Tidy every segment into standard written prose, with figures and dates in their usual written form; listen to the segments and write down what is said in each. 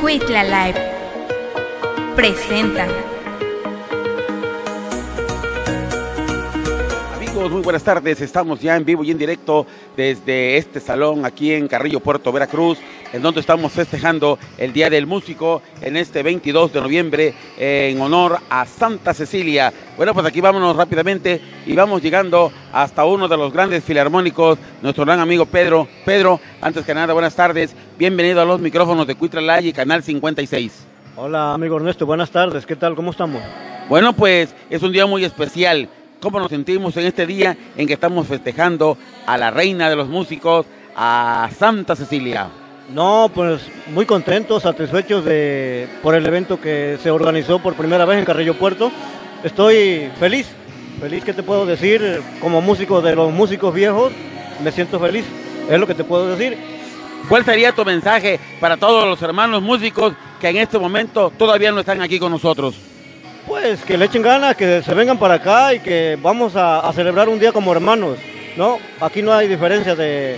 Cuitla Live presenta. Amigos, muy buenas tardes. Estamos ya en vivo y en directo desde este salón aquí en Carrillo, Puerto Veracruz, en donde estamos festejando el Día del Músico en este 22 de noviembre en honor a Santa Cecilia. Bueno, pues aquí vámonos rápidamente y vamos llegando hasta uno de los grandes filarmónicos, nuestro gran amigo Pedro. Pedro, antes que nada, buenas tardes. Bienvenido a los micrófonos de Cuitla Live y Canal 56. Hola, amigo Ernesto, buenas tardes. ¿Qué tal? ¿Cómo estamos? Bueno, pues es un día muy especial. ¿Cómo nos sentimos en este día en que estamos festejando a la reina de los músicos, a Santa Cecilia? No, pues muy contentos, satisfechos por el evento que se organizó por primera vez en Carrillo Puerto. Estoy feliz, ¿qué te puedo decir? Como músico de los músicos viejos, me siento feliz, es lo que te puedo decir. ¿Cuál sería tu mensaje para todos los hermanos músicos que en este momento todavía no están aquí con nosotros? Pues que le echen ganas, que se vengan para acá y que vamos a celebrar un día como hermanos, ¿no? Aquí no hay diferencia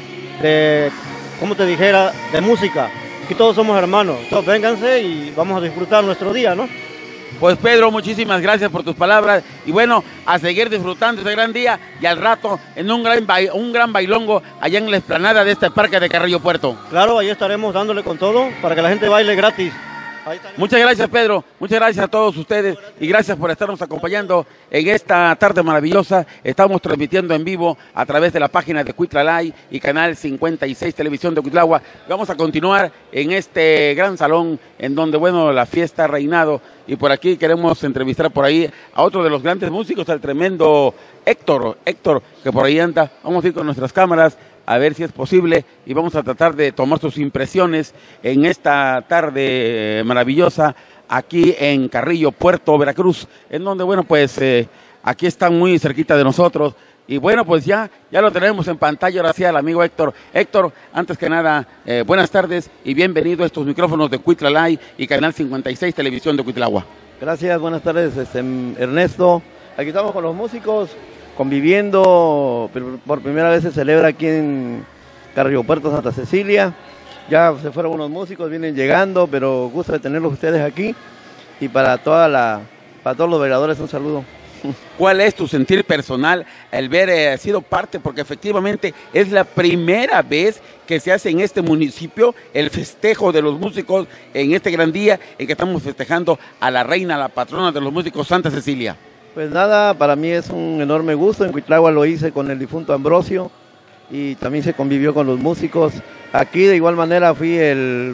de como te dijera, de música. Aquí todos somos hermanos. Entonces vénganse y vamos a disfrutar nuestro día, ¿no? Pues Pedro, muchísimas gracias por tus palabras y bueno, a seguir disfrutando este gran día y al rato en un gran bailongo allá en la explanada de este parque de Carrillo Puerto. Claro, ahí estaremos dándole con todo para que la gente baile gratis. Muchas gracias, Pedro, muchas gracias a todos ustedes y gracias por estarnos acompañando en esta tarde maravillosa. Estamos transmitiendo en vivo a través de la página de Cuitla Live y Canal 56 Televisión de Cuitlagua. Vamos a continuar en este gran salón en donde, bueno, la fiesta ha reinado y por aquí queremos entrevistar por ahí a otro de los grandes músicos, al tremendo Héctor, que por ahí anda. Vamos a ir con nuestras cámaras a ver si es posible y vamos a tratar de tomar sus impresiones en esta tarde maravillosa aquí en Carrillo, Puerto Veracruz, en donde, bueno, pues aquí están muy cerquita de nosotros y bueno, pues ya lo tenemos en pantalla ahora sí al amigo Héctor. Héctor, antes que nada, buenas tardes y bienvenido a estos micrófonos de Cuitla Live y Canal 56 Televisión de Cuitlagua. Gracias, buenas tardes, Ernesto. Aquí estamos con los músicos, conviviendo. Por primera vez se celebra aquí en Carrillo Puerto, Santa Cecilia. Ya se fueron unos músicos, vienen llegando, pero gusto de tenerlos ustedes aquí. Y para todos los bailadores un saludo. ¿Cuál es tu sentir personal al ver sido parte? Porque efectivamente es la primera vez que se hace en este municipio el festejo de los músicos en este gran día en que estamos festejando a la reina, la patrona de los músicos, Santa Cecilia. Pues nada, para mí es un enorme gusto. En Cuitlagua lo hice con el difunto Ambrosio y también se convivió con los músicos. Aquí de igual manera fui el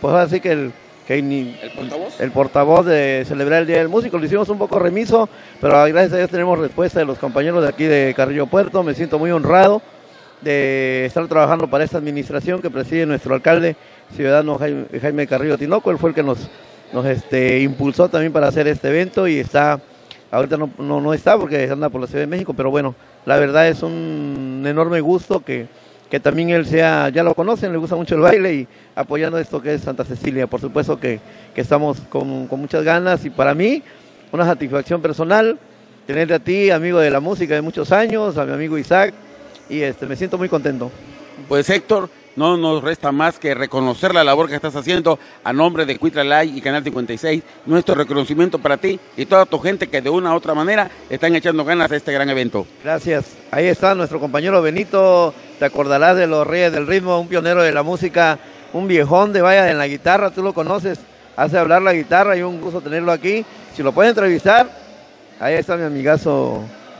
portavoz de celebrar el Día del Músico. Lo hicimos un poco remiso, pero gracias a Dios tenemos respuesta de los compañeros de aquí de Carrillo Puerto. Me siento muy honrado de estar trabajando para esta administración que preside nuestro alcalde, ciudadano Jaime Carrillo Tinoco. Él fue el que nos impulsó también para hacer este evento y está... Ahorita no está porque anda por la Ciudad de México, pero bueno, la verdad es un enorme gusto que también él ya lo conocen, le gusta mucho el baile y apoyando esto que es Santa Cecilia. Por supuesto que estamos con muchas ganas y para mí una satisfacción personal tenerte a ti, amigo de la música de muchos años, a mi amigo Isaac, y me siento muy contento. Pues Héctor, no nos resta más que reconocer la labor que estás haciendo a nombre de Cuitla Live y Canal 56, nuestro reconocimiento para ti y toda tu gente que de una u otra manera están echando ganas a este gran evento. Gracias. Ahí está nuestro compañero Benito, te acordarás de los Reyes del Ritmo, un pionero de la música, un viejón de vaya en la guitarra, tú lo conoces, hace hablar la guitarra y un gusto tenerlo aquí. Si lo pueden entrevistar, ahí está mi amigazo.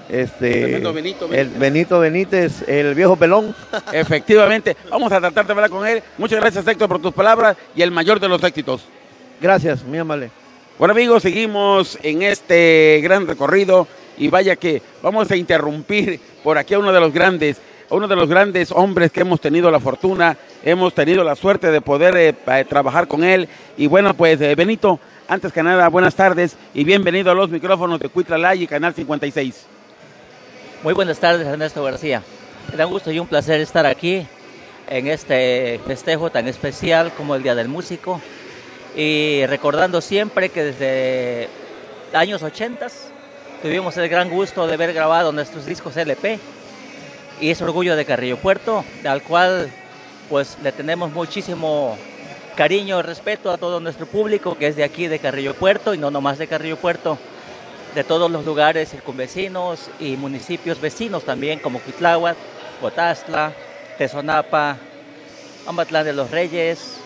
Benito Benítez, el viejo pelón. Efectivamente, vamos a tratar de hablar con él. Muchas gracias, Héctor, por tus palabras y el mayor de los éxitos. Gracias, muy amable. Bueno, amigos, seguimos en este gran recorrido y vaya que vamos a interrumpir por aquí a uno de los grandes hombres que hemos tenido la fortuna, hemos tenido la suerte de poder trabajar con él. Y bueno, pues Benito, antes que nada, buenas tardes y bienvenido a los micrófonos de Cuitla Live y Canal 56. Muy buenas tardes, Ernesto García. Me da un gusto y un placer estar aquí en este festejo tan especial como el Día del Músico y recordando siempre que desde años 80 tuvimos el gran gusto de haber grabado nuestros discos LP y es orgullo de Carrillo Puerto, al cual pues le tenemos muchísimo cariño, respeto a todo nuestro público que es de aquí, de Carrillo Puerto, y no nomás de Carrillo Puerto, de todos los lugares circunvecinos y municipios vecinos también, como Cuitláhuac, Cotazla, Tezonapa, Amatlán de los Reyes,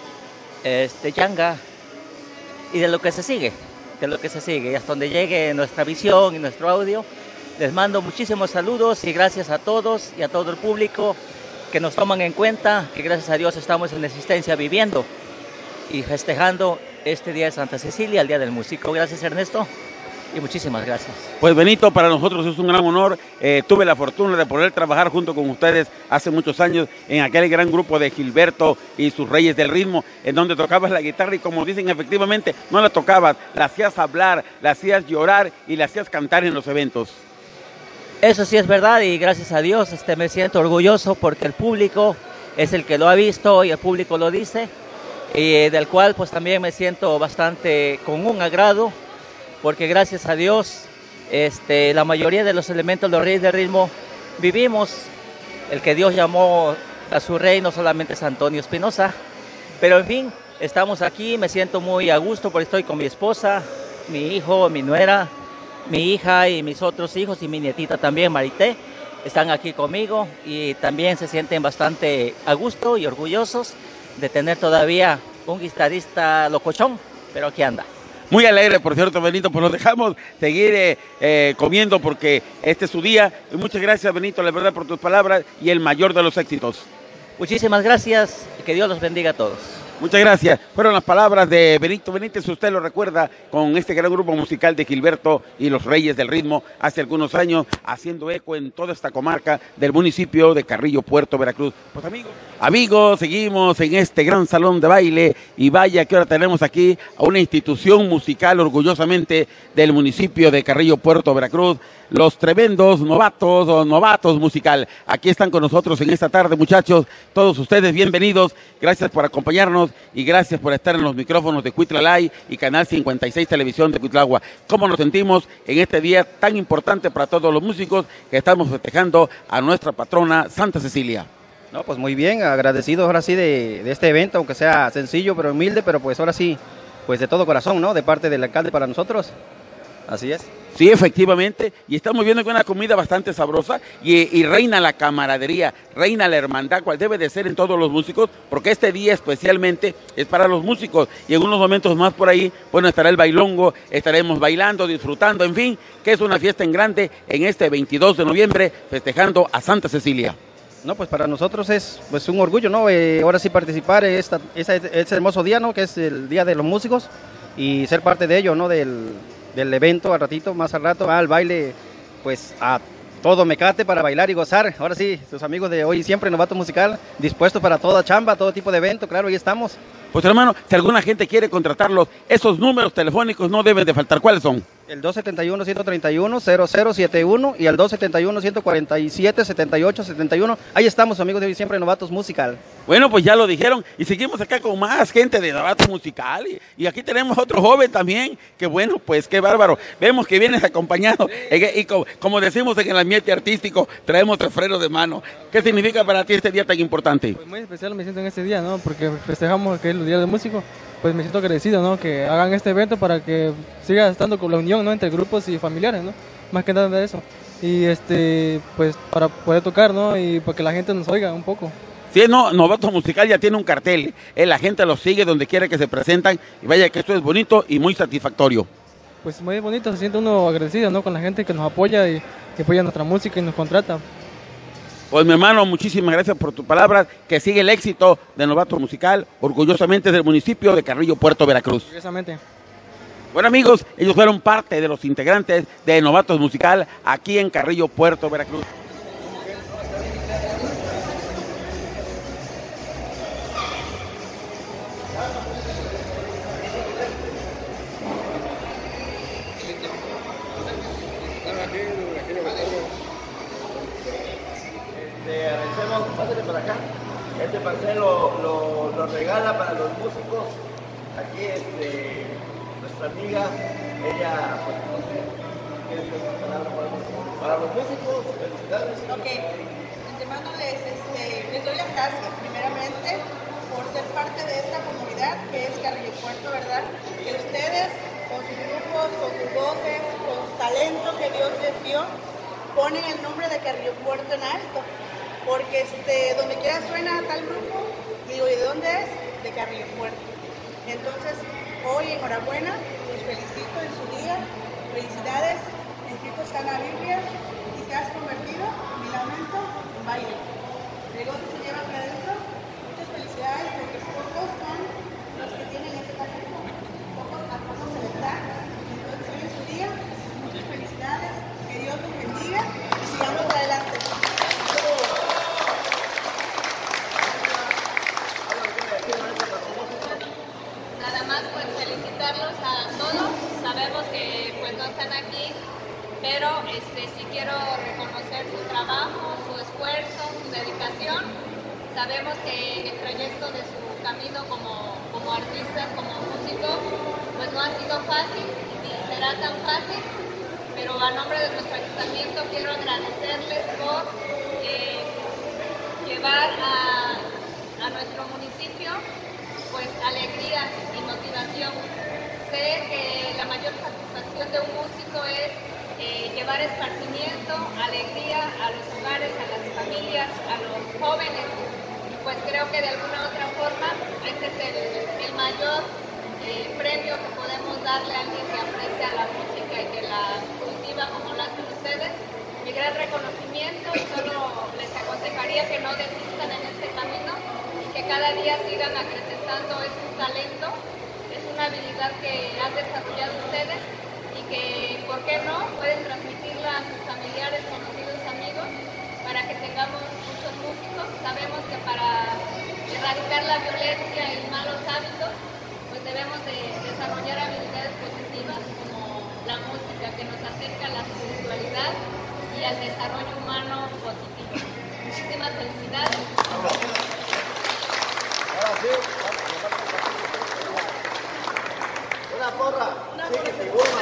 Yanga, y de lo que se sigue, y hasta donde llegue nuestra visión y nuestro audio. Les mando muchísimos saludos y gracias a todos y a todo el público que nos toman en cuenta, que gracias a Dios estamos en existencia viviendo y festejando este día de Santa Cecilia, el Día del Músico. Gracias, Ernesto, y muchísimas gracias. Pues Benito, para nosotros es un gran honor. Tuve la fortuna de poder trabajar junto con ustedes hace muchos años en aquel gran grupo de Gilberto y sus Reyes del Ritmo, en donde tocabas la guitarra y, como dicen, efectivamente no la tocabas, la hacías hablar, la hacías llorar y la hacías cantar en los eventos. Eso sí es verdad, y gracias a Dios me siento orgulloso porque el público es el que lo ha visto y el público lo dice, y del cual pues también me siento bastante con un agrado, porque gracias a Dios la mayoría de los elementos de los Reyes del Ritmo vivimos el que Dios llamó a su rey, no solamente es Antonio Espinosa, pero en fin, estamos aquí, me siento muy a gusto porque estoy con mi esposa, mi hijo, mi nuera, mi hija y mis otros hijos y mi nietita también, Marité, están aquí conmigo y también se sienten bastante a gusto y orgullosos de tener todavía un guitarrista locochón, pero aquí anda. Muy alegre, por cierto, Benito, pues los dejamos seguir comiendo porque este es su día. Y muchas gracias, Benito, la verdad, por tus palabras y el mayor de los éxitos. Muchísimas gracias y que Dios los bendiga a todos. Muchas gracias. Fueron las palabras de Benito Benítez, usted lo recuerda, con este gran grupo musical de Gilberto y los Reyes del Ritmo, hace algunos años, haciendo eco en toda esta comarca del municipio de Carrillo Puerto, Veracruz. Pues amigos, seguimos en este gran salón de baile y vaya que ahora tenemos aquí a una institución musical orgullosamente del municipio de Carrillo Puerto, Veracruz, los tremendos novatos musical. Aquí están con nosotros en esta tarde, muchachos, todos ustedes bienvenidos, gracias por acompañarnos y gracias por estar en los micrófonos de Cuitlalay y Canal 56 Televisión de Cuitlagua. ¿Cómo nos sentimos en este día tan importante para todos los músicos que estamos festejando a nuestra patrona Santa Cecilia? No, pues muy bien, agradecidos ahora sí de este evento, aunque sea sencillo pero humilde, pero pues ahora sí, pues de todo corazón, ¿no? De parte del alcalde para nosotros. Así es. Sí, efectivamente, y estamos viendo que una comida bastante sabrosa y reina la camaradería, reina la hermandad, cual debe de ser en todos los músicos, porque este día especialmente es para los músicos y en unos momentos más por ahí, bueno, estará el bailongo, estaremos bailando, disfrutando, en fin, que es una fiesta en grande en este 22 de noviembre, festejando a Santa Cecilia. No, pues para nosotros es pues un orgullo, ¿no? Ahora sí participar en este hermoso día, ¿no? Que es el Día de los Músicos y ser parte de ello, ¿no? Del evento al ratito, más al rato, al baile, pues a todo mecate para bailar y gozar. Ahora sí, sus amigos de hoy y siempre, Novato Musical, dispuestos para toda chamba, todo tipo de evento, claro, ahí estamos. Pues hermano, si alguna gente quiere contratarlos, esos números telefónicos no deben de faltar. ¿Cuáles son? El 271-131-0071 y el 271-147-78-71. Ahí estamos, amigos de hoy siempre, Novatos Musical. Bueno, pues ya lo dijeron y seguimos acá con más gente de Novatos Musical y aquí tenemos otro joven también, que bueno, pues qué bárbaro. Vemos que vienes acompañado y como decimos en el ambiente artístico, traemos tres frenos de mano. ¿Qué significa para ti este día tan importante? Pues muy especial me siento en este día, ¿no? Porque festejamos que es el Día del Músico. Pues me siento agradecido, ¿no? Que hagan este evento para que siga estando con la unión, ¿no? Entre grupos y familiares, ¿no? Más que nada de eso. Y pues para poder tocar, ¿no? Y para que la gente nos oiga un poco. Sí, no, Novato Musical ya tiene un cartel, la gente los sigue donde quiera que se presentan y vaya que esto es bonito y muy satisfactorio. Pues muy bonito, se siente uno agradecido, ¿no? Con la gente que nos apoya y que apoya nuestra música y nos contrata. Pues mi hermano, muchísimas gracias por tus palabras, que sigue el éxito de Novato Musical, orgullosamente del municipio de Carrillo Puerto, Veracruz. Orgullosamente. Bueno amigos, ellos fueron parte de los integrantes de Novatos Musical aquí en Carrillo Puerto, Veracruz. Agradecemos, pásale por acá. Este pastel lo regala para los músicos. Aquí nuestra amiga, ella, pues no sé, ¿quieres decir una palabra para los músicos? Felicidades. Ok, de antemano les doy las gracias, primeramente, por ser parte de esta comunidad comunidad que es Carrillo Puerto, ¿verdad? Que ustedes, con sus grupos, con sus voces, con su talento que Dios les dio, ponen el nombre de Carrillo Puerto en alto. Porque donde quiera suena tal grupo, digo, ¿y de dónde es? De Carrillo Puerto. Entonces, hoy enhorabuena, los felicito en su día, felicidades, inscritos están a la Biblia y te has convertido, mi lamento, en baile. El gozo se lleva aquí adentro, muchas felicidades porque pocos son los que tienen ese talento, a pocos se les da. Entonces, hoy en su día, muchas felicidades, que Dios los bendiga y sigamos adelante. Nada más pues felicitarlos a todos, sabemos que pues no están aquí, pero sí quiero reconocer su trabajo, su esfuerzo, su dedicación. Sabemos que el trayecto de su camino como artistas, como músicos, pues no ha sido fácil ni será tan fácil, pero a nombre de nuestro ayuntamiento quiero agradecerles por llevar a nuestro municipio pues alegría y motivación. Sé que la mayor satisfacción de un músico es llevar esparcimiento, alegría a los hogares, a las familias, a los jóvenes. Y pues creo que de alguna otra forma ese es el mayor premio que podemos darle a alguien que aprecia la música y que la cultiva como lo hacen ustedes. Mi gran reconocimiento, y solo les aconsejaría que no desistan en este camino, que cada día sigan acrecentando ese talento, es una habilidad que han desarrollado ustedes y que, ¿por qué no?, pueden transmitirla a sus familiares, conocidos, amigos, para que tengamos muchos músicos. Sabemos que para erradicar la violencia y malos hábitos, pues debemos de desarrollar habilidades positivas como la música, que nos acerca a la espiritualidad y al desarrollo humano positivo. Muchísimas felicidades. Una porra. Sí, que se goma.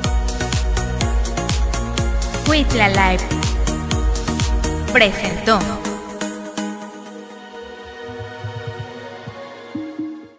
Cuitla Live presentó